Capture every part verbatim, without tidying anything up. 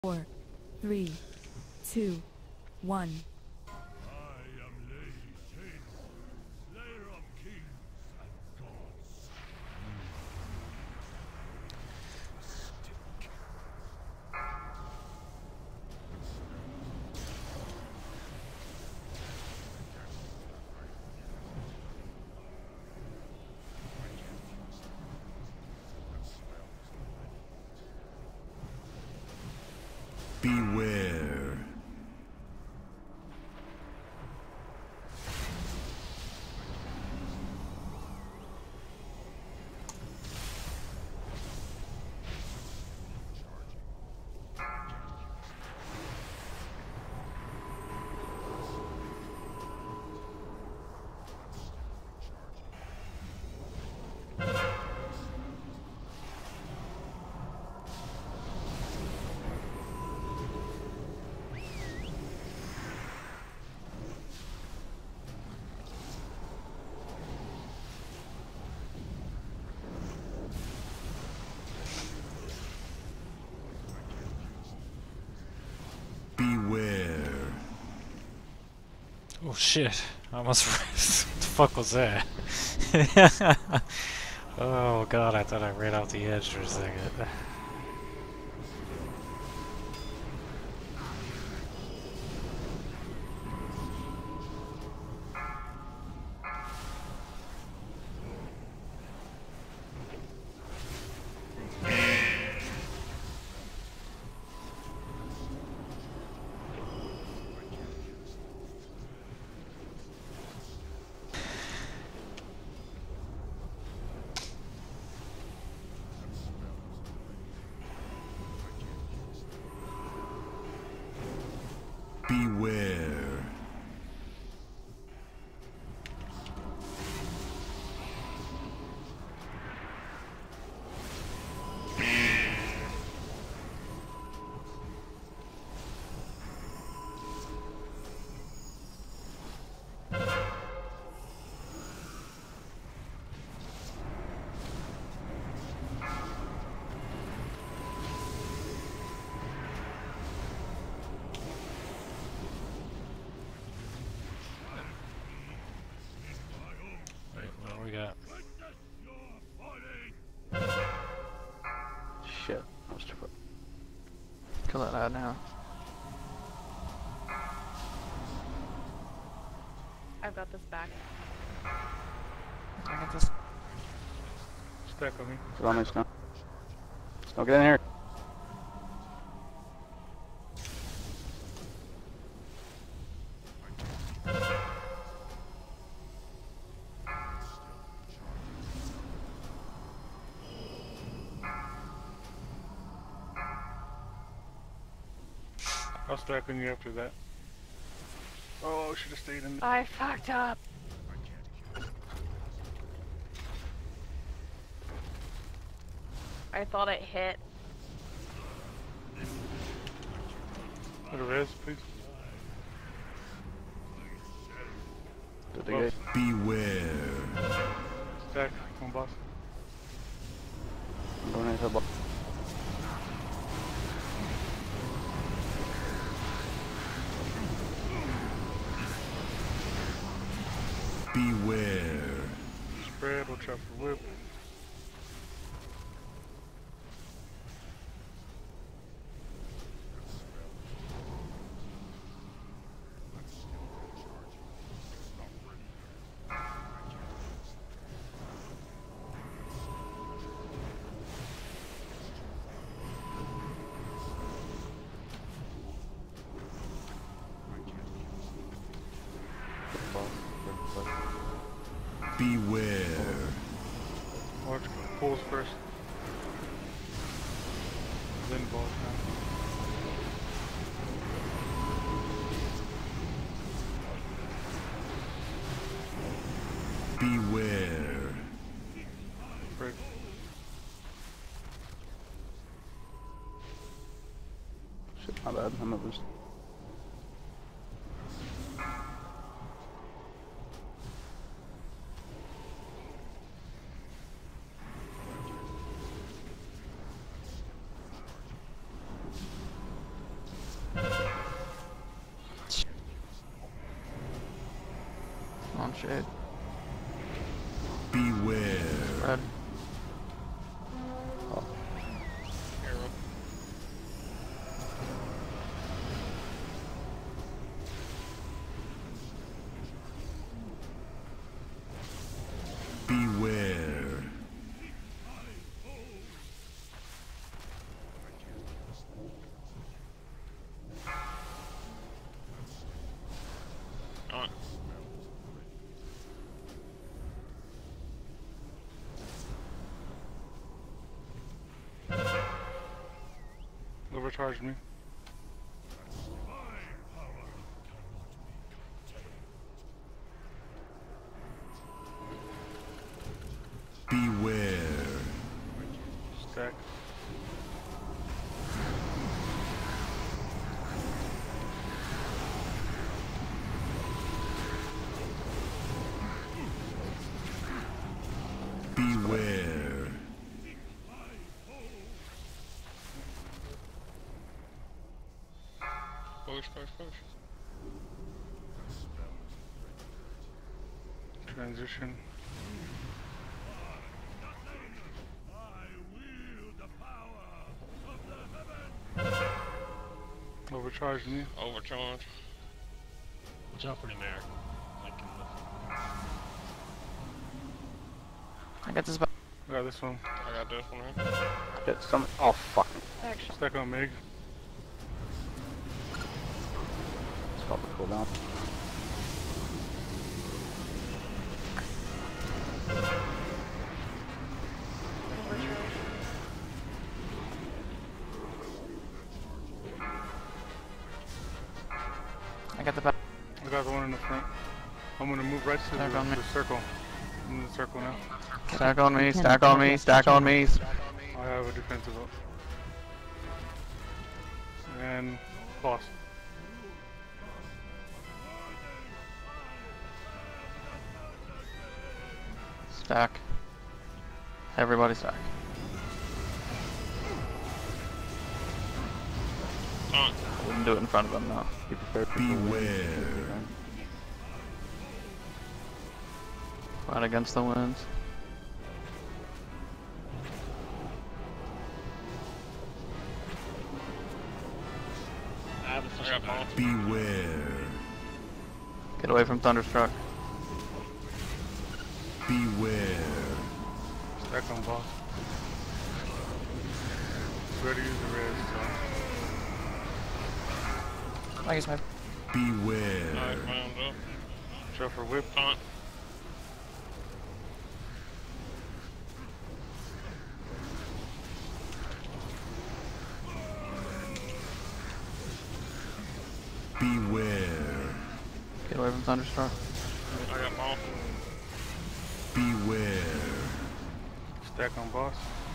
Four, three, two, one. I am Lei Tain, Slayer of Kings and Gods. Beware. Beware. Oh shit, I almost what the fuck was that? Oh god, I thought I ran off the edge for a second. Beware. Wait, what do we got? Shit, I was too far. Kill that out now. I've got this back. I got this. Stack on me. Get on me, Snow. Snow, get in here. I'll stack on you after that. Oh, should have stayed in. I fucked up. I thought it hit. The res, please. Did the Well, gate. Beware. Stack, come on, boss. I'm going into the box. Beware. Spread, watch out for whip. Beware. Watch pulls first. Then balls now. Beware. Break. Shit, my bad. I'm a boost. Shade. Beware. Red. Arrow. Beware. On. Overcharged me. Beware. Stack. Beware. Push, push, push. Transition. I wield the power of the heavens. Overcharged me. Overcharged. Jump in there. Like in the... I got this back. I got this one. I got this one. Right? Get some. Oh fuck. Actually, Stack on Meg. Stop the cooldown. overcharge. I got the back. I got the one in the front. I'm gonna move right to Stack the, on me. the circle. I'm in the circle now. Stack on me, stack on me, stack on me. I have a defensive up. And boss. Stack. Everybody stack. I wouldn't do it in front of them though. Be prepared for the wind. Beware. Fight against the winds. I have a fish back. Beware. Get away from Thunderstruck. Beware. Stack on boss. Ready to use the res. I guess my Beware. Wound up. Shuffle whip. Taunt. Beware. get away from Thunderstruck. I got ball. Beware. Stack on boss.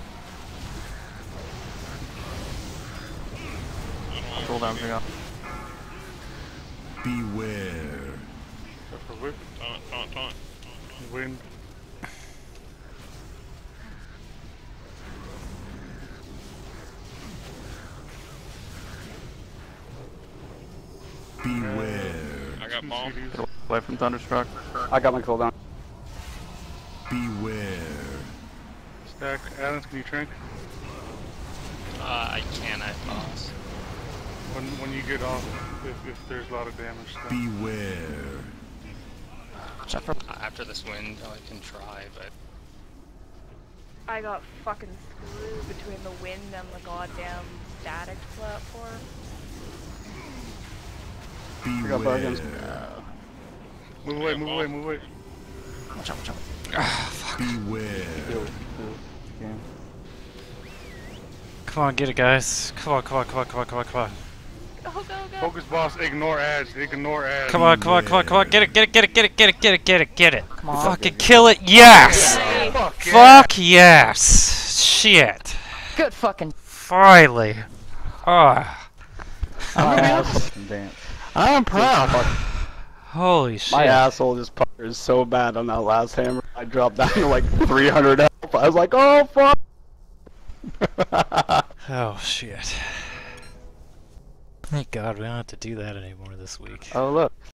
Roll down for you. Beware. Shuffle whip. Taunt, taunt, taunt. Wind. Beware. I got ball. Get away from Thunderstruck. I got my cooldown. Beware. Stack. Adams, can you trank? Uh, I can, I boss. When when you get off, if, if there's a lot of damage. Stack. Beware. Check for After this wind, I can try, but I got fucking screwed between the wind and the goddamn static platform. I got bargains. Beware. Move away, move away, move away. watch out, watch out. Beware. Yo, yo, game. come on, get it, guys. Come on, come on, come on, come on, come on, come on. Go, go, go. Focus boss, ignore ads, ignore ads. Come on, come on, come on, come on, get it, get it, get it, get it, get it, get it, get it, get it. Come on. Fucking kill it, yes! Yay. Fuck yeah. Fuck yes! Shit. Good fucking. Finally. Ah. My ass fucking dance. I'm proud. Holy shit. My asshole just puckered so bad on that last hammer. I dropped down to like three hundred health. I was like, oh fuck. Oh shit. Thank God we don't have to do that anymore this week. Oh look.